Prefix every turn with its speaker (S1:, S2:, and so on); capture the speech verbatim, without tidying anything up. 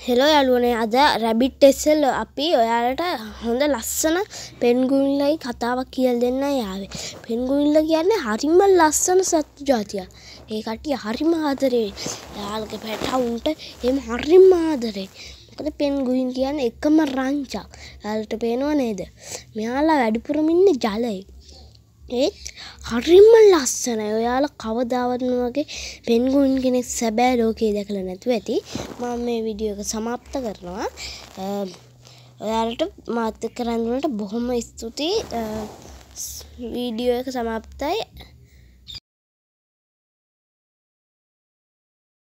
S1: Hello යාළුවනේ අද rabbit ටෙස්සල් අපි ඔයාලට හොඳ ලස්සන පෙන්ගුයින්ලයි කතාවක් කියලා දෙන්නයි ආවේ. පෙන්ගුයින්ල කියන්නේ හරිම ලස්සන සත්තු జాතියක්. ඒ කට්ටිය හරිම ආදරේ. යාළුවගේ පැටවුන්ට එහෙම හරිම ආදරේ. මොකද පෙන්ගුයින් කියන්නේ එකම රංචක්. යාළුවට පේනව නේද? මෙයාලා වැඩිපුරම ඉන්නේ ජලයේ. ඒත් හරිම ලස්සනයි. ඔයාලා කවදාවත් වගේ පෙන්ගුයින් කෙනෙක් සැබෑ ලෝකේ දැකලා නැතුව ඇති. මම මේ වීඩියෝ එක සමාප්ත කරනවා. ඔයාලට මාත් එක්ක රැඳුනට බොහොම ස්තුතියි. වීඩියෝ එක සමාප්තයි.